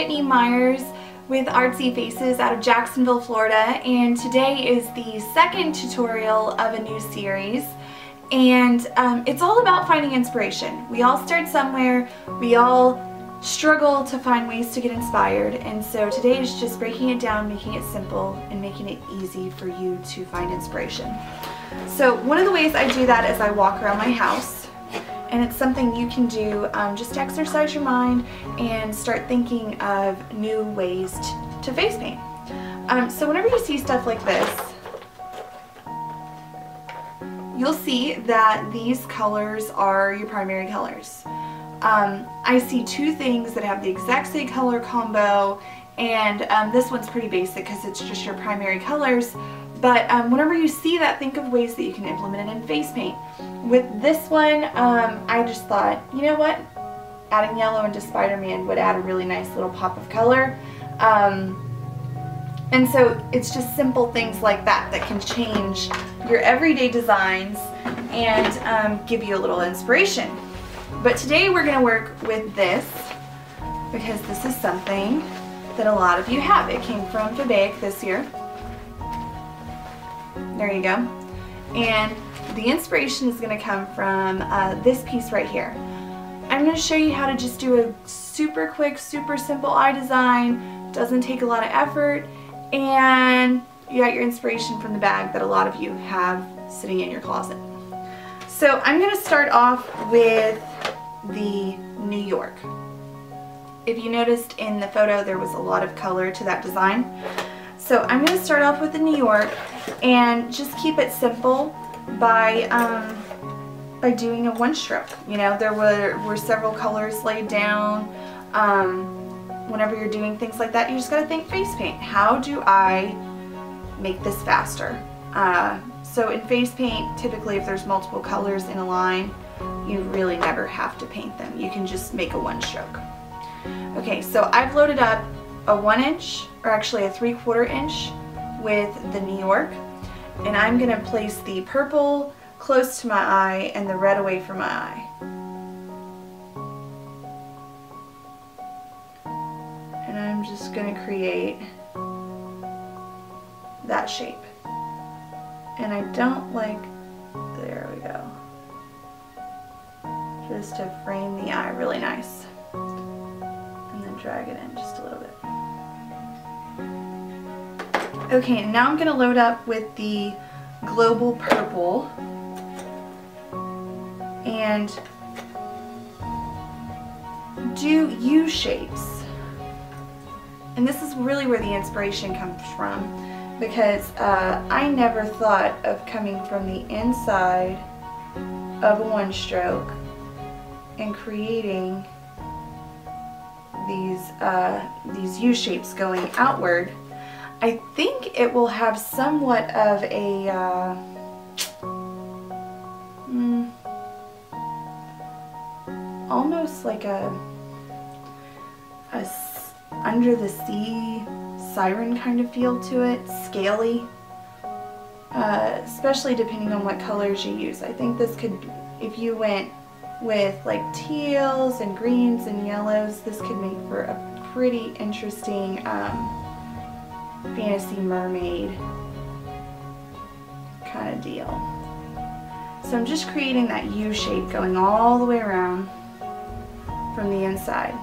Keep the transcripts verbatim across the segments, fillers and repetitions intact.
Whitney Myers with Artsy Faces out of Jacksonville, Florida, and today is the second tutorial of a new series. And um, it's all about finding inspiration. We all start somewhere, we all struggle to find ways to get inspired, and so today is just breaking it down, making it simple, and making it easy for you to find inspiration. So one of the ways I do that is I walk around my house, and it's something you can do um, just to exercise your mind and start thinking of new ways to, to face paint. Um, so whenever you see stuff like this, you'll see that these colors are your primary colors. Um, I see two things that have the exact same color combo, and um, this one's pretty basic because it's just your primary colors, but um, whenever you see that, think of ways that you can implement it in face paint. With this one, um, I just thought, you know what, adding yellow into Spider-Man would add a really nice little pop of color. Um, and so it's just simple things like that that can change your everyday designs and um, give you a little inspiration. But today we're going to work with this because this is something that a lot of you have. It came from Fabic this year. There you go. And the inspiration is going to come from uh, this piece right here. I'm going to show you how to just do a super quick, super simple eye design. Doesn't take a lot of effort, and you got your inspiration from the bag that a lot of you have sitting in your closet. So I'm going to start off with the New York. If you noticed in the photo, there was a lot of color to that design. So I'm going to start off with the New York and just keep it simple by um, by doing a one stroke. You know, there were, were several colors laid down. Um, whenever you're doing things like that, you just got to think face paint. How do I make this faster? Uh, so in face paint, typically if there's multiple colors in a line, you really never have to paint them. You can just make a one stroke. Okay, so I've loaded up a one inch, or actually a three quarter inch with the New York, and I'm going to place the purple close to my eye and the red away from my eye. And I'm just going to create that shape. And I don't like, there we go, just to frame the eye really nice. And then drag it in just a little bit. Okay, now I'm going to load up with the Global Purple and do U shapes. And this is really where the inspiration comes from, because uh, I never thought of coming from the inside of a one stroke and creating these uh, these U shapes going outward. I think it will have somewhat of a uh, mm, almost like a, a under the sea siren kind of feel to it, scaly, uh, especially depending on what colors you use. I think this could, if you went with like teals and greens and yellows, this could make for a pretty interesting um, fantasy mermaid kind of deal. So I'm just creating that U shape going all the way around from the inside.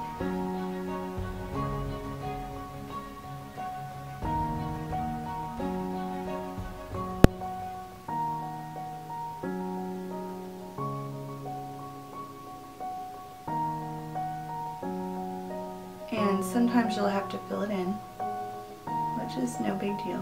And sometimes you'll have to fill it in, which is no big deal.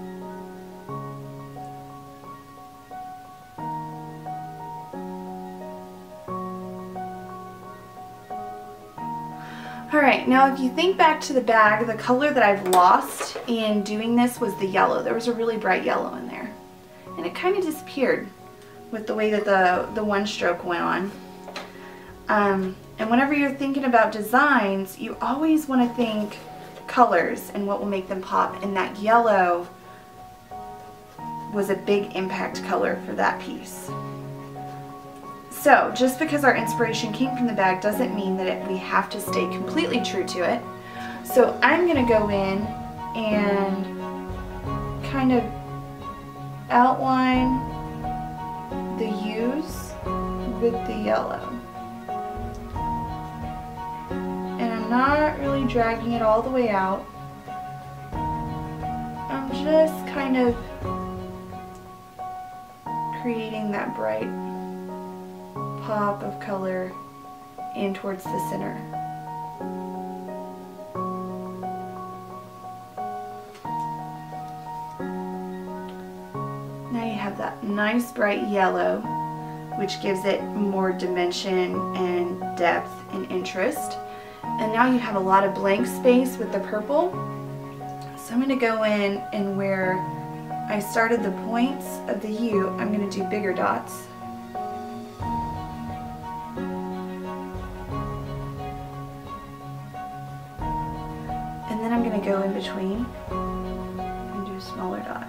Alright, now if you think back to the bag, the color that I've lost in doing this was the yellow. There was a really bright yellow in there. And it kind of disappeared with the way that the, the one stroke went on. Um, and whenever you're thinking about designs, you always want to think colors and what will make them pop, and that yellow was a big impact color for that piece. So just because our inspiration came from the bag doesn't mean that it, we have to stay completely true to it. So I'm going to go in and kind of outline the U's with the yellow. And I'm not really dragging it all the way out. I'm just kind of creating that bright pop of color in towards the center. Now you have that nice bright yellow, which gives it more dimension and depth and interest. And now you have a lot of blank space with the purple. So I'm going to go in and where I started the points of the U, I'm going to do bigger dots. And then I'm going to go in between and do a smaller dot.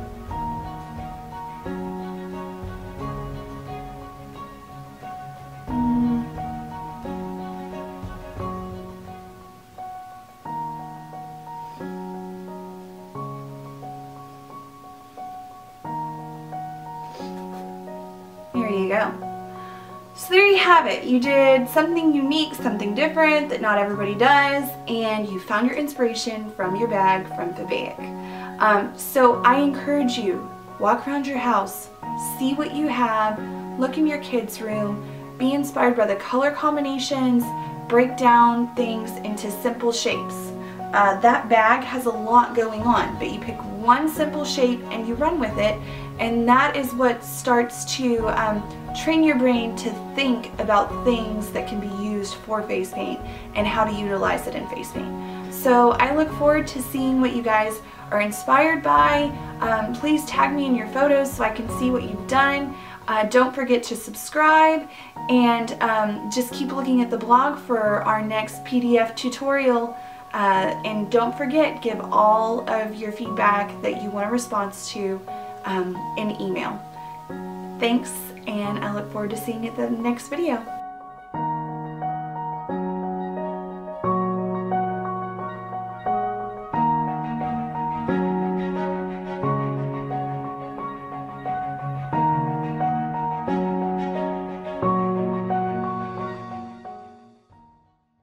There you go. So there you have it. You did something unique, something different that not everybody does, and you found your inspiration from your bag from Fabic. Um, so I encourage you, walk around your house, see what you have, look in your kids' room, be inspired by the color combinations, break down things into simple shapes. Uh, that bag has a lot going on, but you pick one simple shape and you run with it, and that is what starts to um, train your brain to think about things that can be used for face paint and how to utilize it in face paint. So I look forward to seeing what you guys are inspired by. Um, please tag me in your photos so I can see what you've done. Uh, don't forget to subscribe, and um, just keep looking at the blog for our next P D F tutorial. Uh, and don't forget, give all of your feedback that you want a response to um, in email. Thanks, and I look forward to seeing you at the next video.